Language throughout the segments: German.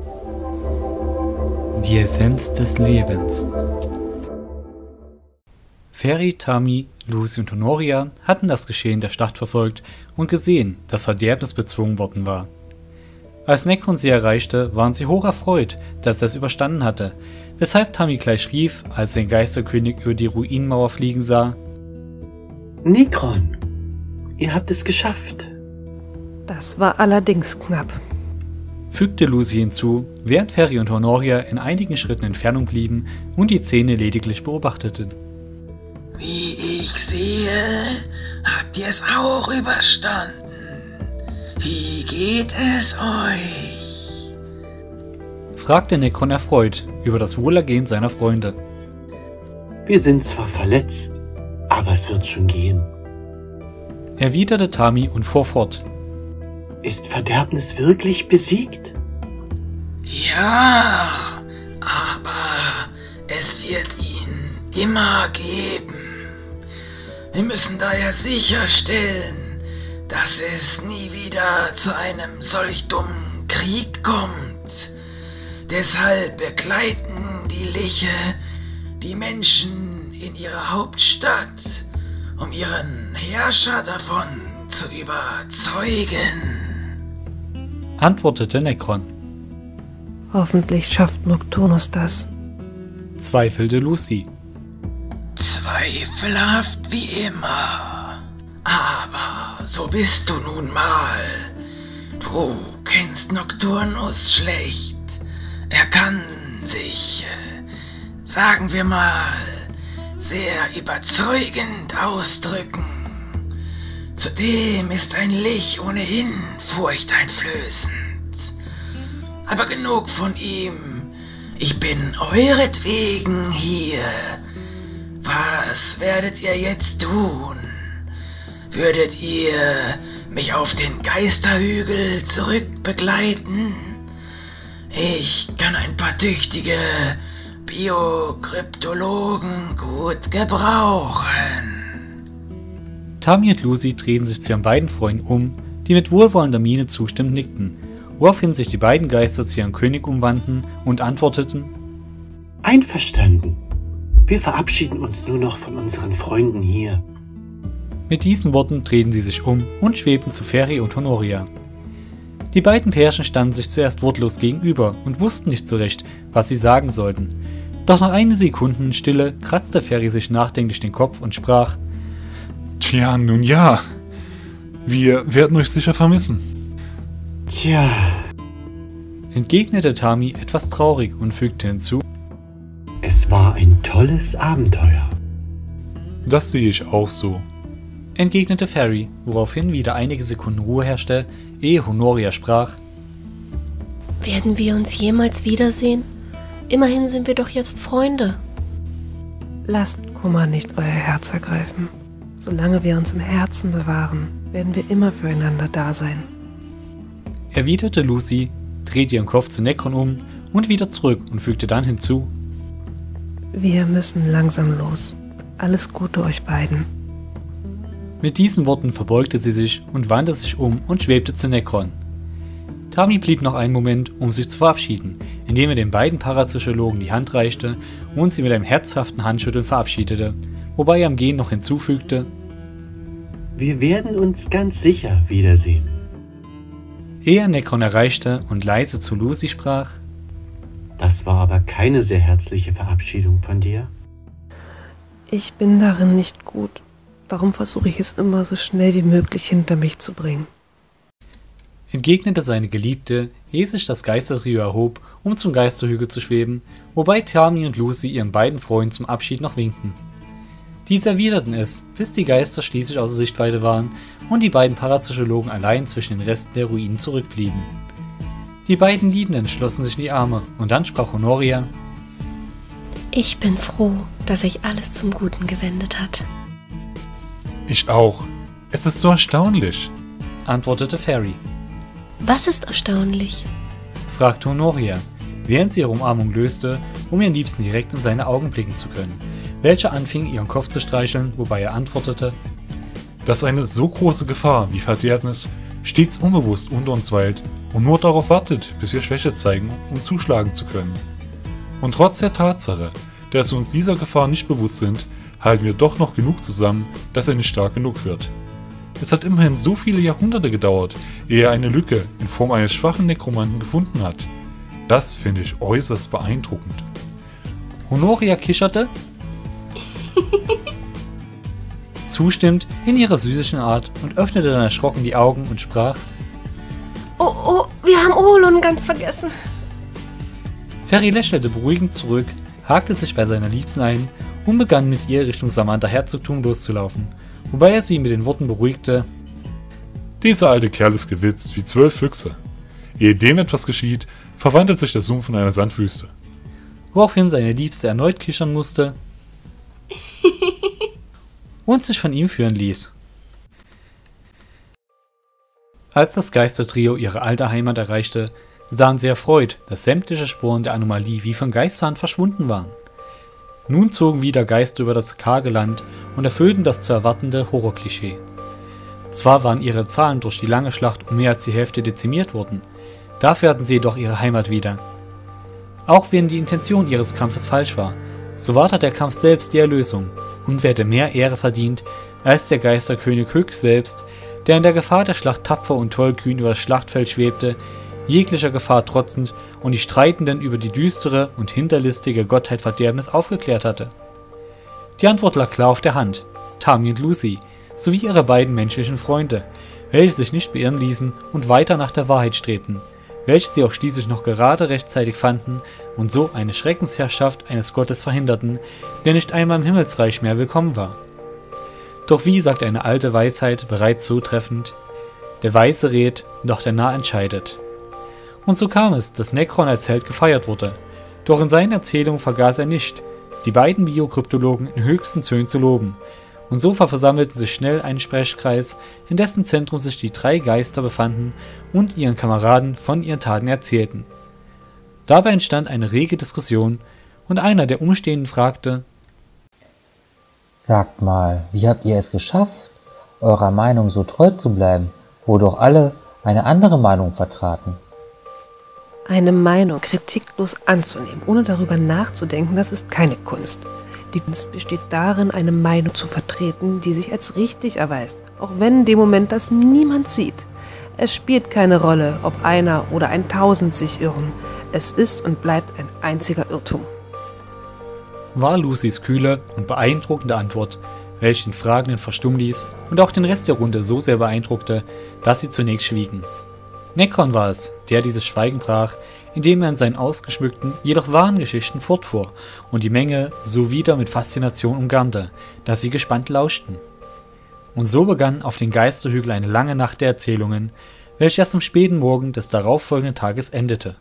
Die Essenz des Lebens. Fairy, Tami, Lucy und Honoria hatten das Geschehen der Schlacht verfolgt und gesehen, dass Verderbnis bezwungen worden war. Als Necron sie erreichte, waren sie hoch erfreut, dass er es überstanden hatte, weshalb Tami gleich rief, als er den Geisterkönig über die Ruinenmauer fliegen sah: Necron, ihr habt es geschafft. Das war allerdings knapp, fügte Lucy hinzu, während Fairy und Honoria in einigen Schritten Entfernung blieben und die Szene lediglich beobachteten. Wie ich sehe, habt ihr es auch überstanden. Wie geht es euch? Fragte Necron erfreut über das Wohlergehen seiner Freunde. Wir sind zwar verletzt, aber es wird schon gehen. Erwiderte Tami und fuhr fort. Ist Verderbnis wirklich besiegt? Ja, aber es wird ihn immer geben. Wir müssen daher sicherstellen, dass es nie wieder zu einem solch dummen Krieg kommt. Deshalb begleiten die Liche die Menschen in ihrer Hauptstadt, um ihren Herrscher davon zu überzeugen, antwortete Necron. Hoffentlich schafft Nocturnus das, zweifelte Lucy. Zweifelhaft wie immer. Aber so bist du nun mal. Du kennst Nocturnus schlecht. Er kann sich, sagen wir mal, sehr überzeugend ausdrücken. Zudem ist ein Lich ohnehin furchteinflößend. Aber genug von ihm. Ich bin euretwegen hier. Was werdet ihr jetzt tun? Würdet ihr mich auf den Geisterhügel zurückbegleiten? Ich kann ein paar tüchtige Biokryptologen gut gebrauchen. Tami und Lucy drehten sich zu ihren beiden Freunden um, die mit wohlwollender Miene zustimmend nickten, woraufhin sich die beiden Geister zu ihrem König umwandten und antworteten: Einverstanden. Wir verabschieden uns nur noch von unseren Freunden hier. Mit diesen Worten drehten sie sich um und schwebten zu Fairy und Honoria. Die beiden Pärchen standen sich zuerst wortlos gegenüber und wussten nicht so recht, was sie sagen sollten. Doch nach einigen Sekunden Stille kratzte Fairy sich nachdenklich den Kopf und sprach: Tja, nun ja. Wir werden euch sicher vermissen. Tja, entgegnete Tami etwas traurig und fügte hinzu: Es war ein tolles Abenteuer. Das sehe ich auch so, entgegnete Fairy, woraufhin wieder einige Sekunden Ruhe herrschte, ehe Honoria sprach: Werden wir uns jemals wiedersehen? Immerhin sind wir doch jetzt Freunde. Lasst Kummer nicht euer Herz ergreifen. Solange wir uns im Herzen bewahren, werden wir immer füreinander da sein, erwiderte Lucy, drehte ihren Kopf zu Necron um und wieder zurück und fügte dann hinzu: Wir müssen langsam los. Alles Gute euch beiden. Mit diesen Worten verbeugte sie sich und wandte sich um und schwebte zu Necron. Tami blieb noch einen Moment, um sich zu verabschieden, indem er den beiden Parapsychologen die Hand reichte und sie mit einem herzhaften Handschütteln verabschiedete, wobei er am Gehen noch hinzufügte: Wir werden uns ganz sicher wiedersehen. Ehe er Necron erreichte und leise zu Lucy sprach: Das war aber keine sehr herzliche Verabschiedung von dir. Ich bin darin nicht gut. Darum versuche ich es immer so schnell wie möglich hinter mich zu bringen, entgegnete seine Geliebte, ehe sich das Geistertrio erhob, um zum Geisterhügel zu schweben, wobei Tami und Lucy ihren beiden Freunden zum Abschied noch winkten. Diese erwiderten es, bis die Geister schließlich außer Sichtweite waren und die beiden Parapsychologen allein zwischen den Resten der Ruinen zurückblieben. Die beiden Liebenden schlossen sich in die Arme und dann sprach Honoria: Ich bin froh, dass sich alles zum Guten gewendet hat. Ich auch. Es ist so erstaunlich, antwortete Fairy. Was ist erstaunlich? fragte Honoria, während sie ihre Umarmung löste, um ihren Liebsten direkt in seine Augen blicken zu können, welcher anfing, ihren Kopf zu streicheln, wobei er antwortete: Dass eine so große Gefahr wie Verderbnis stets unbewusst unter uns weilt und nur darauf wartet, bis wir Schwäche zeigen, um zuschlagen zu können. Und trotz der Tatsache, dass wir uns dieser Gefahr nicht bewusst sind, halten wir doch noch genug zusammen, dass er nicht stark genug wird. Es hat immerhin so viele Jahrhunderte gedauert, ehe er eine Lücke in Form eines schwachen Nekromanten gefunden hat. Das finde ich äußerst beeindruckend. Honoria kicherte, zustimmt in ihrer süßlichen Art und öffnete dann erschrocken die Augen und sprach: Oh, wir haben Olun ganz vergessen. Ferry lächelte beruhigend zurück, hakte sich bei seiner Liebsten ein und begann mit ihr Richtung Samantha Herzogtum loszulaufen, wobei er sie mit den Worten beruhigte: Dieser alte Kerl ist gewitzt wie 12 Füchse. Ehe dem etwas geschieht, verwandelt sich der Sumpf in eine Sandwüste. Woraufhin seine Liebste erneut kichern musste und sich von ihm führen ließ. Als das Geistertrio ihre alte Heimat erreichte, sahen sie erfreut, dass sämtliche Spuren der Anomalie wie von Geisterhand verschwunden waren. Nun zogen wieder Geister über das karge Land und erfüllten das zu erwartende Horrorklischee. Zwar waren ihre Zahlen durch die lange Schlacht um mehr als die Hälfte dezimiert worden, dafür hatten sie jedoch ihre Heimat wieder. Auch wenn die Intention ihres Kampfes falsch war, so war der Kampf selbst die Erlösung, und wer hätte mehr Ehre verdient als der Geisterkönig Hyk selbst, der in der Gefahr der Schlacht tapfer und tollkühn über das Schlachtfeld schwebte, jeglicher Gefahr trotzend und die Streitenden über die düstere und hinterlistige Gottheit Verderbnis aufgeklärt hatte. Die Antwort lag klar auf der Hand: Tami und Lucy, sowie ihre beiden menschlichen Freunde, welche sich nicht beirren ließen und weiter nach der Wahrheit strebten, welche sie auch schließlich noch gerade rechtzeitig fanden und so eine Schreckensherrschaft eines Gottes verhinderten, der nicht einmal im Himmelsreich mehr willkommen war. Doch wie sagt eine alte Weisheit bereits so treffend: Der Weise rät, doch der Narr entscheidet. Und so kam es, dass Nekron als Held gefeiert wurde, doch in seinen Erzählungen vergaß er nicht, die beiden Biokryptologen in höchsten Tönen zu loben, und so versammelte sich schnell ein Sprechkreis, in dessen Zentrum sich die 3 Geister befanden und ihren Kameraden von ihren Taten erzählten. Dabei entstand eine rege Diskussion, und einer der Umstehenden fragte: Sagt mal, wie habt ihr es geschafft, eurer Meinung so treu zu bleiben, wo doch alle eine andere Meinung vertraten? Eine Meinung kritiklos anzunehmen, ohne darüber nachzudenken, das ist keine Kunst. Die Kunst besteht darin, eine Meinung zu vertreten, die sich als richtig erweist, auch wenn in dem Moment das niemand sieht. Es spielt keine Rolle, ob einer oder 1000 sich irren. Es ist und bleibt ein einziger Irrtum. War Lucys kühle und beeindruckende Antwort, welche den Fragenden verstummen ließ und auch den Rest der Runde so sehr beeindruckte, dass sie zunächst schwiegen. Nekron war es, der dieses Schweigen brach, indem er in seinen ausgeschmückten, jedoch wahren Geschichten fortfuhr und die Menge so wieder mit Faszination umgarnte, dass sie gespannt lauschten. Und so begann auf den Geisterhügel eine lange Nacht der Erzählungen, welche erst am späten Morgen des darauffolgenden Tages endete.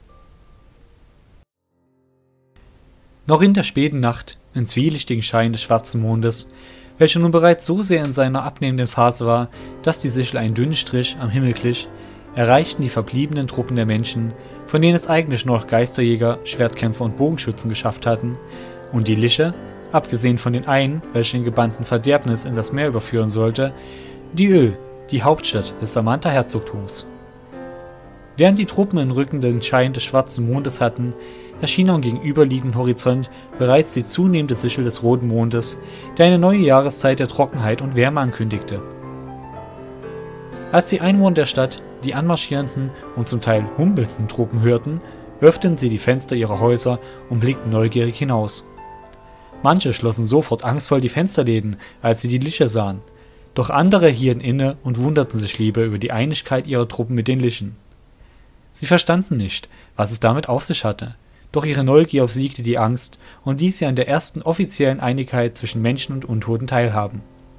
Noch in der späten Nacht, im zwielichtigen Schein des schwarzen Mondes, welcher nun bereits so sehr in seiner abnehmenden Phase war, dass die Sichel einen dünnen Strich am Himmel glich, erreichten die verbliebenen Truppen der Menschen, von denen es eigentlich nur noch Geisterjäger, Schwertkämpfer und Bogenschützen geschafft hatten, und die Liche, abgesehen von den einen, welche den gebannten Verderbnis in das Meer überführen sollte, die Öl, die Hauptstadt des Samantha Herzogtums. Während die Truppen im Rücken den Schein des schwarzen Mondes hatten, erschien am gegenüberliegenden Horizont bereits die zunehmende Sichel des roten Mondes, der eine neue Jahreszeit der Trockenheit und Wärme ankündigte. Als die Einwohner der Stadt die anmarschierenden und zum Teil humpelnden Truppen hörten, öffneten sie die Fenster ihrer Häuser und blickten neugierig hinaus. Manche schlossen sofort angstvoll die Fensterläden, als sie die Liche sahen, doch andere hielten inne und wunderten sich lieber über die Einigkeit ihrer Truppen mit den Lichen. Sie verstanden nicht, was es damit auf sich hatte, doch ihre Neugier obsiegte die Angst und ließ sie an der ersten offiziellen Einigkeit zwischen Menschen und Untoten teilhaben.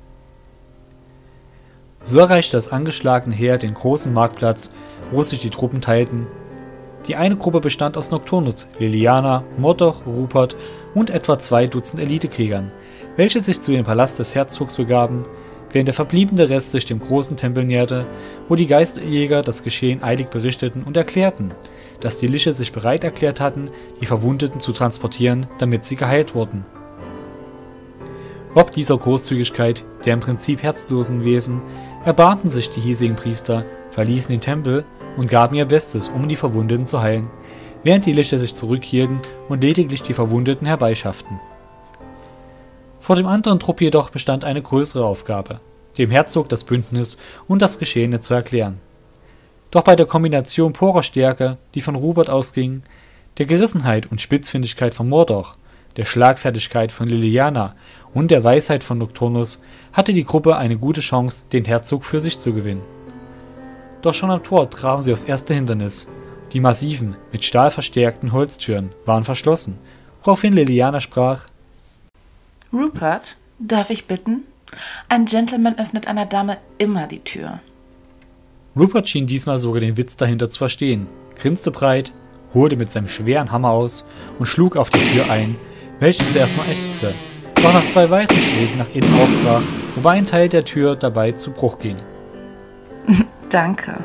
So erreichte das angeschlagene Heer den großen Marktplatz, wo sich die Truppen teilten. Die eine Gruppe bestand aus Nocturnus, Liliana, Mordoch, Rupert und etwa 2 Dutzend Elitekriegern, welche sich zu dem Palast des Herzogs begaben, während der verbliebene Rest sich dem großen Tempel näherte, wo die Geisterjäger das Geschehen eilig berichteten und erklärten, dass die Liche sich bereit erklärt hatten, die Verwundeten zu transportieren, damit sie geheilt wurden. Ob dieser Großzügigkeit der im Prinzip herzlosen Wesen erbarmten sich die hiesigen Priester, verließen den Tempel und gaben ihr Bestes, um die Verwundeten zu heilen, während die Lichter sich zurückhielten und lediglich die Verwundeten herbeischafften. Vor dem anderen Trupp jedoch bestand eine größere Aufgabe, dem Herzog das Bündnis und das Geschehene zu erklären. Doch bei der Kombination purer Stärke, die von Rupert ausging, der Gerissenheit und Spitzfindigkeit von Mordor, der Schlagfertigkeit von Liliana und der Weisheit von Nocturnus hatte die Gruppe eine gute Chance, den Herzog für sich zu gewinnen. Doch schon am Tor trafen sie aufs erste Hindernis. Die massiven, mit Stahl verstärkten Holztüren waren verschlossen, woraufhin Liliana sprach: Rupert, darf ich bitten? Ein Gentleman öffnet einer Dame immer die Tür. Rupert schien diesmal sogar den Witz dahinter zu verstehen, grinste breit, holte mit seinem schweren Hammer aus und schlug auf die Tür ein, welche zuerst noch ächzte, doch nach 2 weiteren Schlägen nach innen aufbrach, wobei ein Teil der Tür dabei zu Bruch ging. Danke,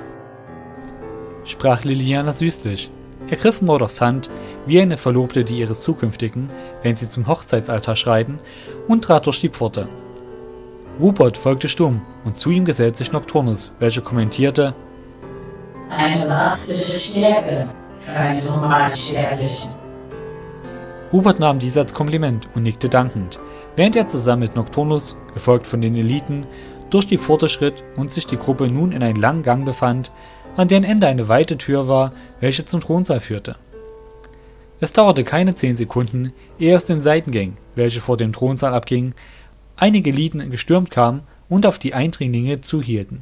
Sprach Liliana süßlich, ergriff Mordors Hand wie eine Verlobte die ihres Zukünftigen, wenn sie zum Hochzeitsaltar schreiten, und trat durch die Pforte. Rupert folgte stumm, und zu ihm gesellt sich Nocturnus, welcher kommentierte: Eine wahrhaftige Stärke für einen normalen Sterblichen. Rupert nahm dies als Kompliment und nickte dankend, während er zusammen mit Nocturnus, gefolgt von den Eliten, durch die Pforte schritt und sich die Gruppe nun in einem langen Gang befand, an deren Ende eine weite Tür war, welche zum Thronsaal führte. Es dauerte keine 10 Sekunden, ehe aus den Seitengängen, welche vor dem Thronsaal abgingen, einige Eliten gestürmt kamen und auf die Eindringlinge zuhielten.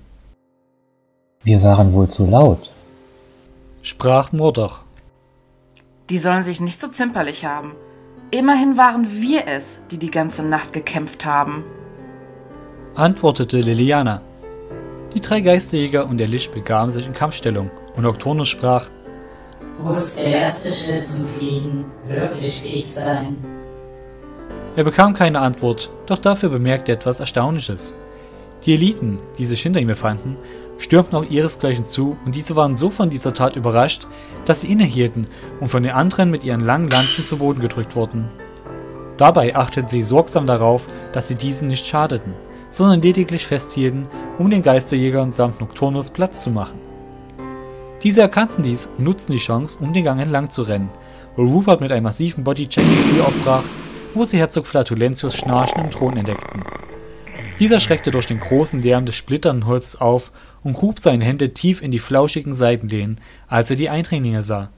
Wir waren wohl zu laut. Sprach Mordor. die sollen sich nicht so zimperlich haben. Immerhin waren wir es, die die ganze Nacht gekämpft haben, Antwortete Liliana. Die 3 Geisterjäger und der Lich begaben sich in Kampfstellung, und Nocturnus sprach: Muss der erste Schritt zum Frieden wirklich ich sein? Er bekam keine Antwort, doch dafür bemerkte er etwas Erstaunliches. Die Eliten, die sich hinter ihm befanden, stürmten auch ihresgleichen zu, und diese waren so von dieser Tat überrascht, dass sie innehielten und von den anderen mit ihren langen Lanzen zu Boden gedrückt wurden. Dabei achteten sie sorgsam darauf, dass sie diesen nicht schadeten, sondern lediglich festhielten, um den Geisterjägern samt Nocturnus Platz zu machen. Diese erkannten dies und nutzten die Chance, um den Gang entlang zu rennen, wo Rupert mit einem massiven Bodycheck die Tür aufbrach, wo sie Herzog Flatulentius Schnarchen im Thron entdeckten. Dieser schreckte durch den großen Lärm des splitternden Holzes auf und grub seine Hände tief in die flauschigen Seitenlehnen, als er die Eindringlinge sah.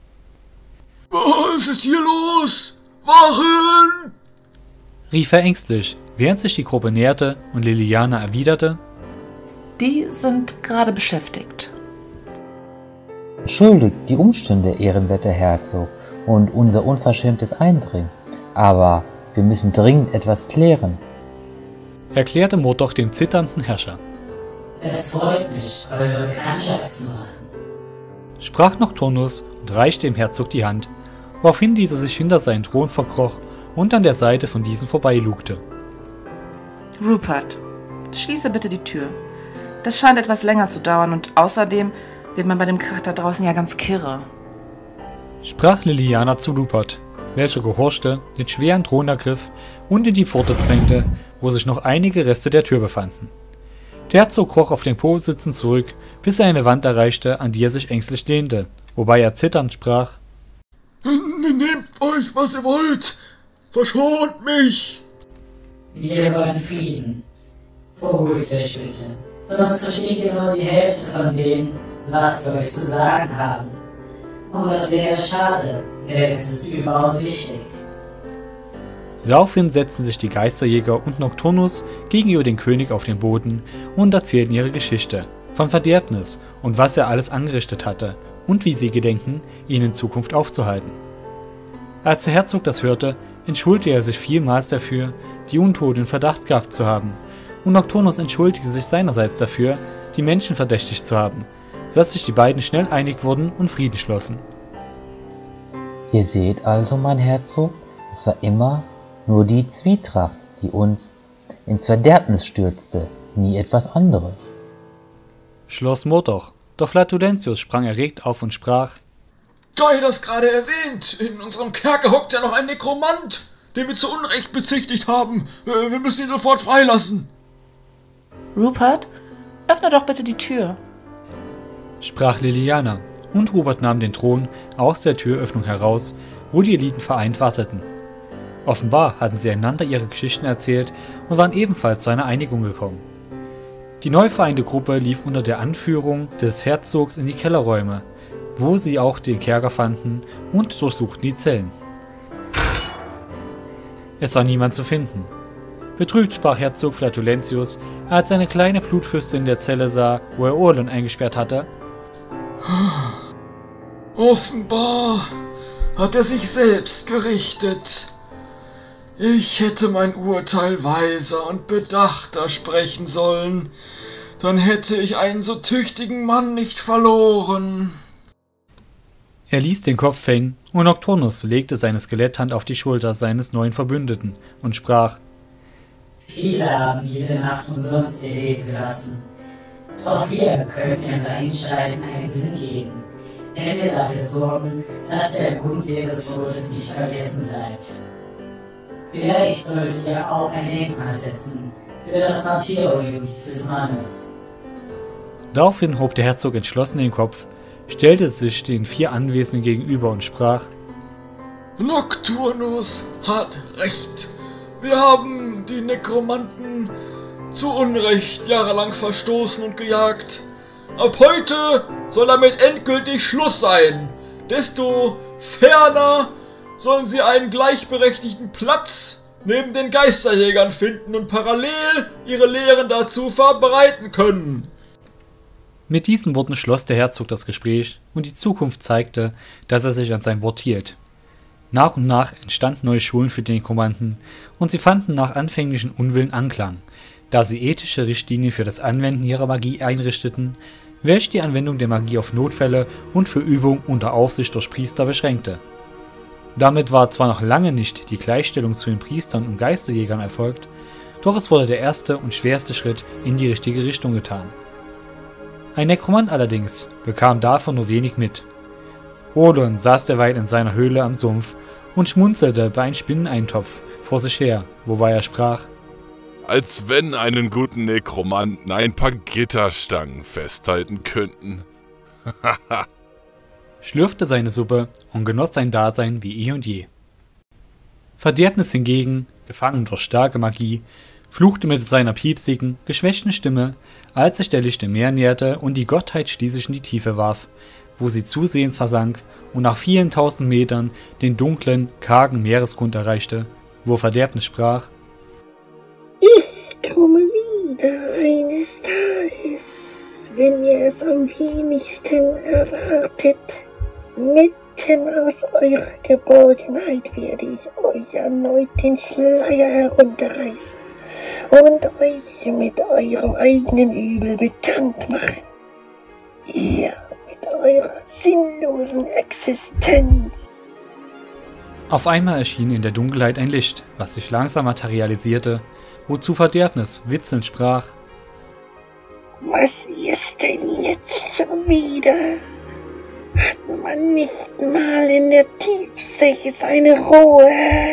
Was ist hier los? Wachen! Rief er ängstlich, während sich die Gruppe näherte und Liliana erwiderte: die sind gerade beschäftigt. Entschuldigt die Umstände, ehrenwerter Herzog, und unser unverschämtes Eindringen, aber wir müssen dringend etwas klären, erklärte Mordor dem zitternden Herrscher. Es freut mich, eure Bekanntschaft zu machen. Sprach Nocturnus und reichte dem Herzog die Hand, woraufhin dieser sich hinter seinen Thron verkroch und an der Seite von diesem vorbeilugte. Rupert, schließe bitte die Tür. Das scheint etwas länger zu dauern und außerdem wird man bei dem Krach da draußen ja ganz kirre. Sprach Liliana zu Rupert, welcher gehorchte, den schweren Thron ergriff und in die Pforte zwängte, wo sich noch einige Reste der Tür befanden. Der Herzog kroch auf den Po sitzend zurück, bis er eine Wand erreichte, an die er sich ängstlich lehnte, wobei er zitternd sprach: Nehmt euch, was ihr wollt! Verschont mich! Wir wollen Frieden. Beruhigt euch bitte. Sonst versteht ihr nur die Hälfte von dem, was wir euch zu sagen haben. Und das wäre schade, denn es ist überaus wichtig. Daraufhin setzten sich die Geisterjäger und Nocturnus gegenüber dem König auf den Boden und erzählten ihre Geschichte, von Verderbnis und was er alles angerichtet hatte und wie sie gedenken, ihn in Zukunft aufzuhalten. Als der Herzog das hörte, entschuldigte er sich vielmals dafür, die Untoten in Verdacht gehabt zu haben, und Nocturnus entschuldigte sich seinerseits dafür, die Menschen verdächtigt zu haben, sodass sich die beiden schnell einig wurden und Frieden schlossen. Ihr seht also, mein Herzog, es war immer nur die Zwietracht, die uns ins Verderbnis stürzte, nie etwas anderes. Schloss Mordor, doch Flatulentius sprang erregt auf und sprach: Da ihr das gerade erwähnt, in unserem Kerker hockt ja noch ein Nekromant, den wir zu Unrecht bezichtigt haben. Wir müssen ihn sofort freilassen. Rupert, öffne doch bitte die Tür. sprach Liliana, und Rupert nahm den Thron aus der Türöffnung heraus, wo die Eliten vereint warteten. Offenbar hatten sie einander ihre Geschichten erzählt und waren ebenfalls zu einer Einigung gekommen. Die neu vereinte Gruppe lief unter der Anführung des Herzogs in die Kellerräume, wo sie auch den Kerker fanden und durchsuchten die Zellen. Es war niemand zu finden. Betrübt sprach Herzog Flatulentius, als er eine kleine Blutfüste in der Zelle sah, wo er Orlon eingesperrt hatte. Offenbar hat er sich selbst gerichtet. Ich hätte mein Urteil weiser und bedachter sprechen sollen, dann hätte ich einen so tüchtigen Mann nicht verloren. Er ließ den Kopf hängen, und Nocturnus legte seine Skeletthand auf die Schulter seines neuen Verbündeten und sprach: Viele haben diese Nacht umsonst ihr Leben gelassen. Doch wir können ihrem Einschreiten einen Sinn geben, wenn wir dafür sorgen, dass der Grund ihres Todes nicht vergessen bleibt. Vielleicht solltet ihr auch ein Denkmal setzen für das Martyrium dieses Mannes. Daraufhin hob der Herzog entschlossen den Kopf, stellte sich den 4 Anwesenden gegenüber und sprach: Nocturnus hat recht. Wir haben die Nekromanten zu Unrecht jahrelang verstoßen und gejagt. Ab heute soll damit endgültig Schluss sein. Desto ferner sollen sie einen gleichberechtigten Platz neben den Geisterjägern finden und parallel ihre Lehren dazu verbreiten können. Mit diesen Worten schloss der Herzog das Gespräch, und die Zukunft zeigte, dass er sich an sein Wort hielt. Nach und nach entstanden neue Schulen für die Nekromanten, und sie fanden nach anfänglichen Unwillen Anklang, da sie ethische Richtlinien für das Anwenden ihrer Magie einrichteten, welche die Anwendung der Magie auf Notfälle und für Übung unter Aufsicht durch Priester beschränkte. Damit war zwar noch lange nicht die Gleichstellung zu den Priestern und Geisterjägern erfolgt, doch es wurde der erste und schwerste Schritt in die richtige Richtung getan. Ein Nekromant allerdings bekam davon nur wenig mit. Orlon saß derweil in seiner Höhle am Sumpf und schmunzelte bei einem Spinneneintopf vor sich her, wobei er sprach: Als wenn einen guten Nekromanten ein paar Gitterstangen festhalten könnten. Schlürfte seine Suppe und genoss sein Dasein wie eh und je. Verderbnis hingegen, gefangen durch starke Magie, fluchte mit seiner piepsigen, geschwächten Stimme, als sich der Licht im Meer näherte und die Gottheit schließlich in die Tiefe warf, wo sie zusehends versank und nach vielen tausend Metern den dunklen, kargen Meeresgrund erreichte, wo Verderbnis sprach: Ich komme wieder eines Tages, wenn ihr es am wenigsten erwartet. Mitten aus eurer Geborgenheit werde ich euch erneut den Schleier herunterreißen und euch mit eurem eigenen Übel bekannt machen. Ihr mit eurer sinnlosen Existenz. Auf einmal erschien in der Dunkelheit ein Licht, was sich langsam materialisierte, wozu Verderbnis witzelnd sprach: Was ist denn jetzt schon wieder? Hat man nicht mal in der Tiefsee seine Ruhe?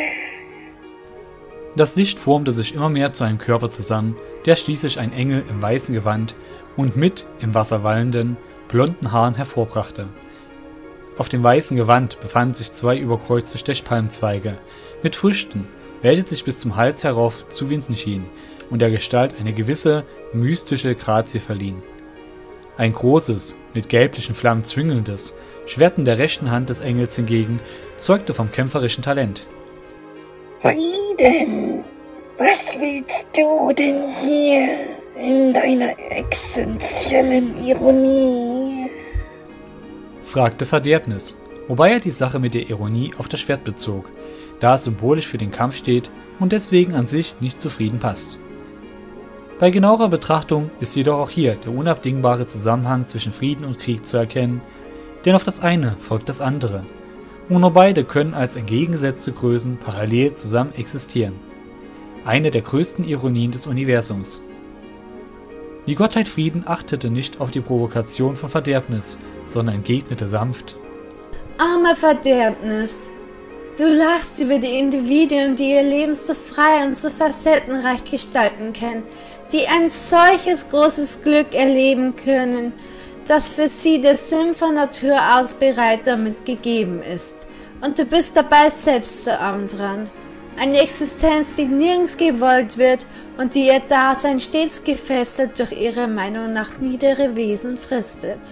Das Licht formte sich immer mehr zu einem Körper zusammen, der schließlich ein Engel im weißen Gewand und mit im Wasser wallenden, blonden Haaren hervorbrachte. Auf dem weißen Gewand befanden sich 2 überkreuzte Stechpalmzweige mit Früchten, welche sich bis zum Hals herauf zu winden schienen und der Gestalt eine gewisse mystische Grazie verliehen. Ein großes, mit gelblichen Flammen zwingelndes Schwert in der rechten Hand des Engels hingegen zeugte vom kämpferischen Talent. Wie denn? Was willst du denn hier in deiner essentiellen Ironie? Fragte Verderbnis, wobei er die Sache mit der Ironie auf das Schwert bezog, da es symbolisch für den Kampf steht und deswegen an sich nicht zufrieden passt. Bei genauerer Betrachtung ist jedoch auch hier der unabdingbare Zusammenhang zwischen Frieden und Krieg zu erkennen, denn auf das eine folgt das andere, und nur beide können als entgegengesetzte Größen parallel zusammen existieren. Eine der größten Ironien des Universums. Die Gottheit Frieden achtete nicht auf die Provokation von Verderbnis, sondern entgegnete sanft: Armer Verderbnis, du lachst über die Individuen, die ihr Leben so frei und so facettenreich gestalten können, die ein solches großes Glück erleben können, dass für sie der Sinn von Natur aus bereits damit gegeben ist. Und du bist dabei selbst so arm dran. Eine Existenz, die nirgends gewollt wird und die ihr Dasein stets gefesselt durch ihre Meinung nach niedere Wesen fristet.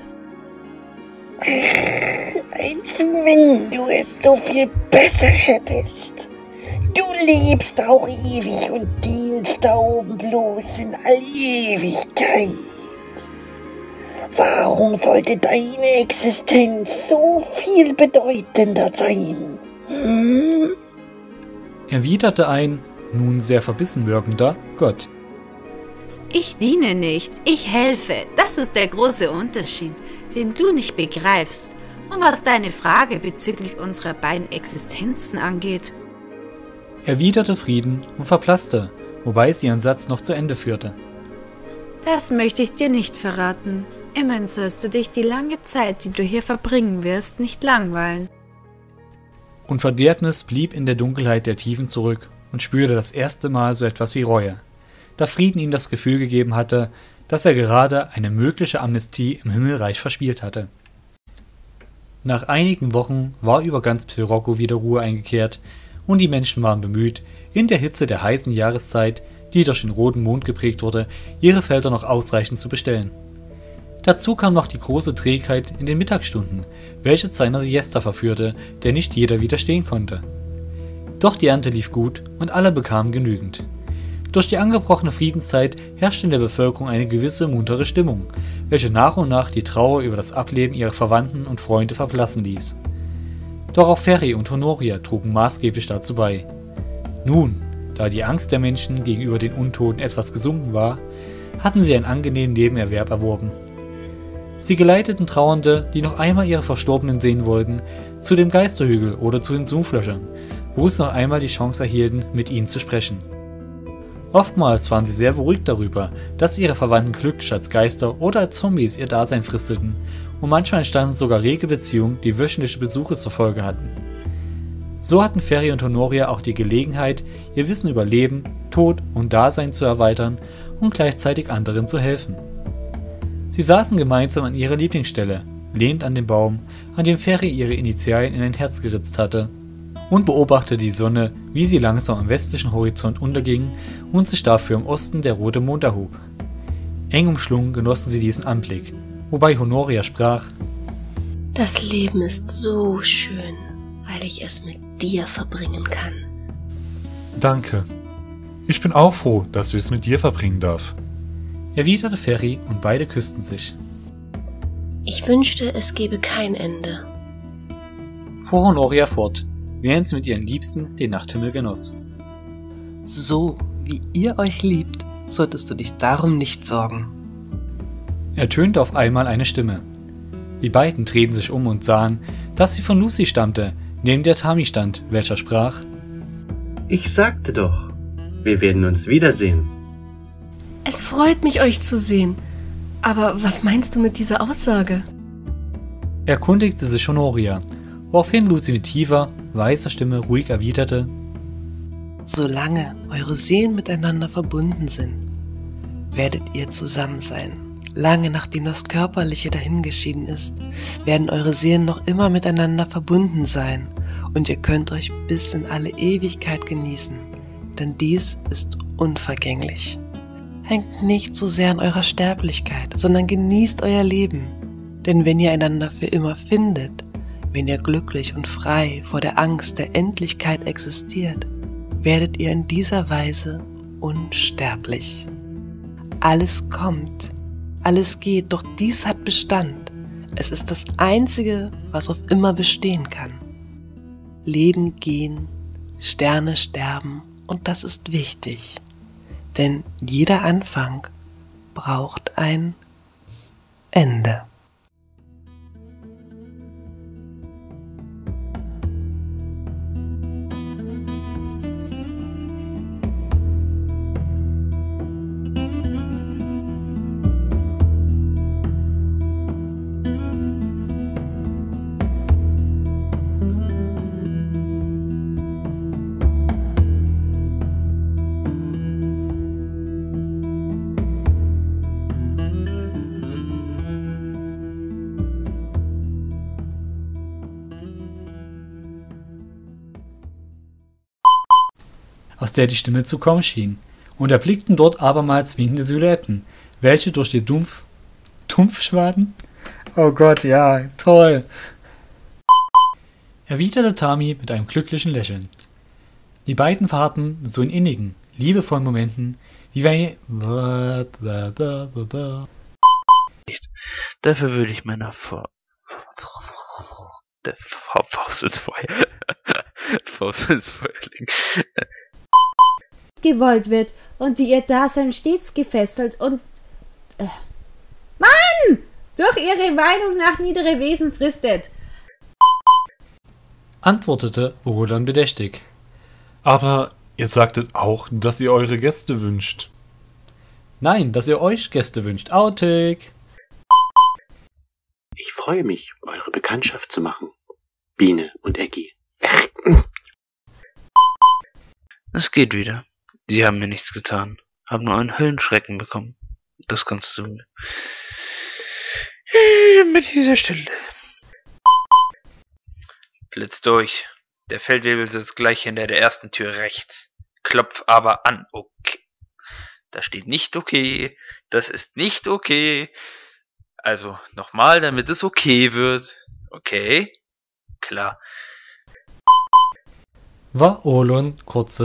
Als wenn du es so viel besser hättest. Du lebst auch ewig und dienst da oben bloß in all Ewigkeit. Warum sollte deine Existenz so viel bedeutender sein? Erwiderte ein, nun sehr verbissen wirkender Gott. Ich diene nicht, ich helfe. Das ist der große Unterschied, den du nicht begreifst. Und was deine Frage bezüglich unserer beiden Existenzen angeht. Erwiderte Frieden und verblasste, wobei sie ihren Satz noch zu Ende führte. Das möchte ich dir nicht verraten. Immerhin sollst du dich die lange Zeit, die du hier verbringen wirst, nicht langweilen. Und Verderbnis blieb in der Dunkelheit der Tiefen zurück und spürte das erste Mal so etwas wie Reue, da Frieden ihm das Gefühl gegeben hatte, dass er gerade eine mögliche Amnestie im Himmelreich verspielt hatte. Nach einigen Wochen war über ganz Psirocco wieder Ruhe eingekehrt und die Menschen waren bemüht, in der Hitze der heißen Jahreszeit, die durch den roten Mond geprägt wurde, ihre Felder noch ausreichend zu bestellen. Dazu kam noch die große Trägheit in den Mittagsstunden, welche zu einer Siesta verführte, der nicht jeder widerstehen konnte. Doch die Ernte lief gut und alle bekamen genügend. Durch die angebrochene Friedenszeit herrschte in der Bevölkerung eine gewisse muntere Stimmung, welche nach und nach die Trauer über das Ableben ihrer Verwandten und Freunde verblassen ließ. Doch auch Ferry und Honoria trugen maßgeblich dazu bei. Nun, da die Angst der Menschen gegenüber den Untoten etwas gesunken war, hatten sie einen angenehmen Nebenerwerb erworben. Sie geleiteten Trauernde, die noch einmal ihre Verstorbenen sehen wollten, zu dem Geisterhügel oder zu den Sumpflöchern, wo sie noch einmal die Chance erhielten, mit ihnen zu sprechen. Oftmals waren sie sehr beruhigt darüber, dass ihre Verwandten glücklich als Geister oder als Zombies ihr Dasein fristeten, und manchmal entstanden sogar rege Beziehungen, die wöchentliche Besuche zur Folge hatten. So hatten Ferry und Honoria auch die Gelegenheit, ihr Wissen über Leben, Tod und Dasein zu erweitern und gleichzeitig anderen zu helfen. Sie saßen gemeinsam an ihrer Lieblingsstelle, lehnt an dem Baum, an dem Ferry ihre Initialien in ein Herz geritzt hatte, und beobachtete die Sonne, wie sie langsam am westlichen Horizont unterging und sich dafür im Osten der rote Mond erhob. Eng umschlungen genossen sie diesen Anblick, wobei Honoria sprach: Das Leben ist so schön, weil ich es mit dir verbringen kann. Danke. Ich bin auch froh, dass ich es mit dir verbringen darf. Erwiderte Ferry und beide küssten sich. Ich wünschte, es gäbe kein Ende. Fuhr Honoria fort, während sie mit ihren Liebsten den Nachthimmel genoss. So, wie ihr euch liebt, solltest du dich darum nicht sorgen. Ertönte auf einmal eine Stimme. Die beiden drehten sich um und sahen, dass sie von Lucy stammte, neben der Tami stand, welcher sprach: Ich sagte doch, wir werden uns wiedersehen. Es freut mich, euch zu sehen. Aber was meinst du mit dieser Aussage? Erkundigte sich Honoria, woraufhin Lucy mit tiefer, weißer Stimme ruhig erwiderte: Solange eure Seelen miteinander verbunden sind, werdet ihr zusammen sein. Lange nachdem das Körperliche dahingeschieden ist, werden eure Seelen noch immer miteinander verbunden sein und ihr könnt euch bis in alle Ewigkeit genießen, denn dies ist unvergänglich. Hängt nicht so sehr an eurer Sterblichkeit, sondern genießt euer Leben. Denn wenn ihr einander für immer findet, wenn ihr glücklich und frei vor der Angst der Endlichkeit existiert, werdet ihr in dieser Weise unsterblich. Alles kommt, alles geht, doch dies hat Bestand. Es ist das Einzige, was auf immer bestehen kann. Leben gehen, Sterne sterben, und das ist wichtig. Denn jeder Anfang braucht ein Ende. aus der die Stimme zu kommen schien, und erblickten dort abermals winkende Silhouetten, welche durch die Dumpfschwaden? Oh Gott, ja, toll! Erwiderte Tami mit einem glücklichen Lächeln. Die beiden verharrten so in innigen, liebevollen Momenten, wie wir... Dafür würde ich meiner Faust ins Feuer. Faust ins Feuer legen. Gewollt wird und die ihr Dasein stets gefesselt und... Mann! Durch ihre Meinung nach niedere Wesen fristet. Antwortete Roland bedächtig. Aber ihr sagtet auch, dass ihr eure Gäste wünscht. Nein, dass ihr euch Gäste wünscht. Outtake! Ich freue mich, eure Bekanntschaft zu machen. Biene und Eggy. Es geht wieder. Sie haben mir nichts getan. Haben nur einen Höllenschrecken bekommen. Das kannst du mit dieser Stelle. Blitz durch. Der Feldwebel sitzt gleich hinter der ersten Tür rechts. Klopf aber an. Okay. Da steht nicht okay. Das ist nicht okay. Also nochmal, damit es okay wird. Okay. Klar. War Olon kurz.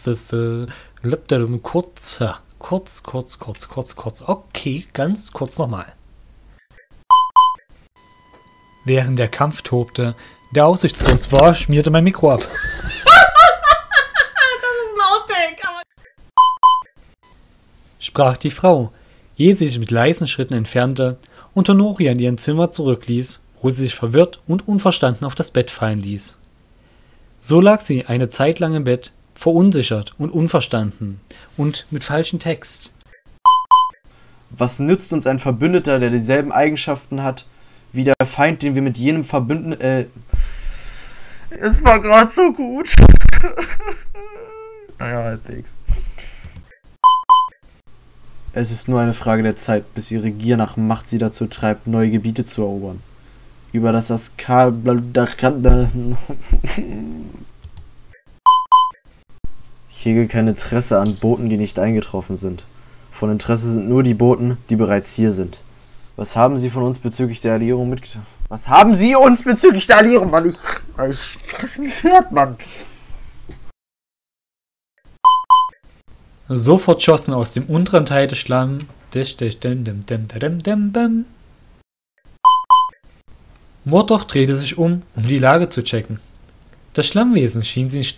Okay, ganz kurz nochmal. Während der Kampf tobte, der aussichtslos war, schmierte mein Mikro ab. Das ist ein Outtake, aber... Sprach die Frau, ehe sie sich mit leisen Schritten entfernte und Honoria in ihrem Zimmer zurückließ, wo sie sich verwirrt und unverstanden auf das Bett fallen ließ. So lag sie eine Zeit lang im Bett, verunsichert und unverstanden und mit falschem Text. Was nützt uns ein Verbündeter, der dieselben Eigenschaften hat, wie der Feind, den wir mit jenem Verbündeten... Es war gerade so gut. Naja, halbwegs. Es ist nur eine Frage der Zeit, bis ihre Gier nach Macht sie dazu treibt, neue Gebiete zu erobern. Über das Askal... Ich hege kein Interesse an Boten, die nicht eingetroffen sind. Von Interesse sind nur die Boten, die bereits hier sind. Was haben Sie von uns bezüglich der Alliierung mitgeteilt? Was haben Sie uns bezüglich der Alliierung, Mann? Ich friss ein Pferd, Mann. Sofort schossen aus dem unteren Teil des Schlamms Murdoch drehte sich um die Lage zu checken. Das Schlammwesen schien sich...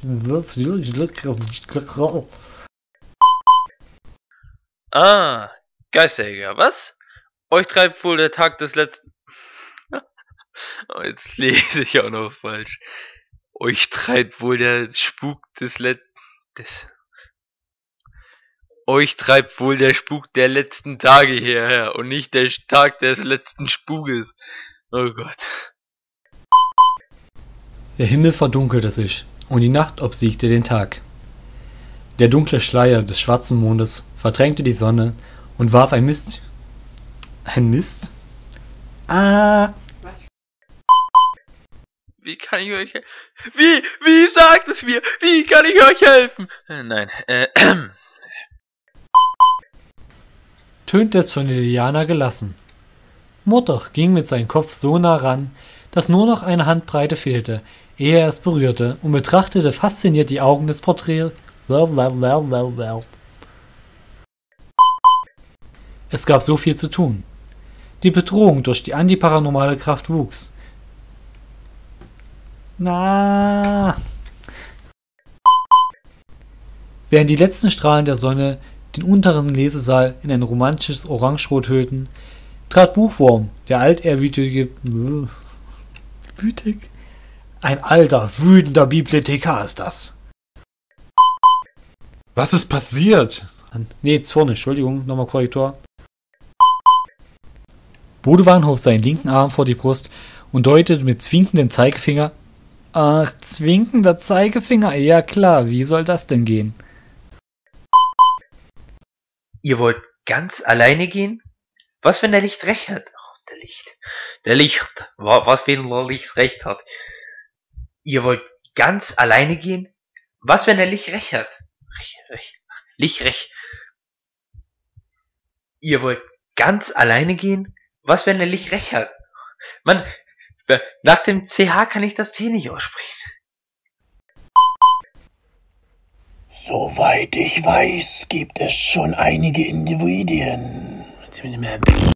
Ah, Geisterjäger, was? Euch treibt wohl der Tag des letzten... Oh, jetzt lese ich auch noch falsch. Euch treibt wohl der Spuk des Euch treibt wohl der Spuk der letzten Tage hierher und nicht der Tag des letzten Spukes. Oh Gott. Der Himmel verdunkelte sich und die Nacht obsiegte den Tag. Der dunkle Schleier des schwarzen Mondes verdrängte die Sonne und warf ein Mist... Ein Mist? Wie kann ich euch helfen? Wie sagt es mir? Wie kann ich euch helfen? Nein, tönte es von Liliana gelassen. Murdoch ging mit seinem Kopf so nah ran, dass nur noch eine Handbreite fehlte, ehe er es berührte, und betrachtete fasziniert die Augen des Porträts. Es gab so viel zu tun. Die Bedrohung durch die antiparanormale Kraft wuchs. Während die letzten Strahlen der Sonne den unteren Lesesaal in ein romantisches Orangerot hüllten, trat Buchworm, der altehrwürdige... Wütig? Ein alter, wütender Bibliothekar ist das. Was ist passiert? Nee, zornig, Entschuldigung, nochmal Korrektor. Bodewan hob seinen linken Arm vor die Brust und deutete mit zwinkendem Zeigefinger. Ach, zwinkender Zeigefinger? Ja klar, wie soll das denn gehen? Ihr wollt ganz alleine gehen? Was, wenn der Licht recht hat? Oh, der Licht. Was, wenn der Licht recht hat? Ihr wollt ganz alleine gehen? Was, wenn der Licht recht hat? Licht. Ihr wollt ganz alleine gehen? Was, wenn der Licht recht hat? Mann, nach dem CH kann ich das T nicht aussprechen. Soweit ich weiß, gibt es schon einige Individuen